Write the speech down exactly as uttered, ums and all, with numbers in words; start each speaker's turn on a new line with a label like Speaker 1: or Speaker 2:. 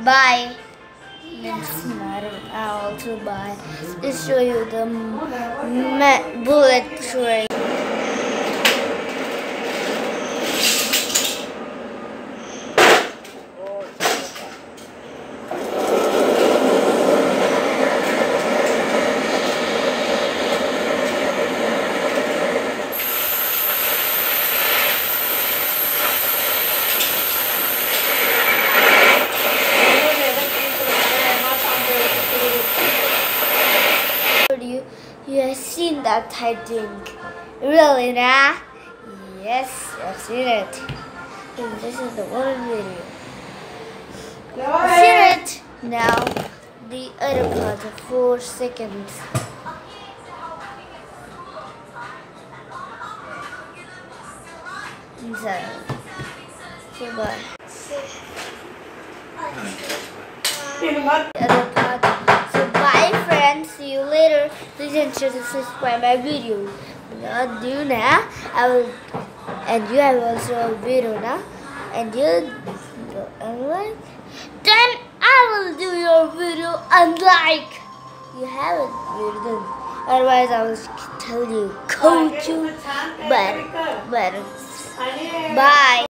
Speaker 1: Bye. It's not I'll also buy. Let's show you the ma- bullet train. You, you have seen that, I think. Really, nah? Yes, I've seen it. And this is the one video. I've seen it. Now, the other part, the four seconds. Inside. So, bye. The other part. So, bye, friends. See you later. Please ensure to subscribe my video. Not do now. I will, and you have also a video now. And you unlike, then I will do your video unlike. You haven't video done. Otherwise, I will tell you, coach you, but, but, bye.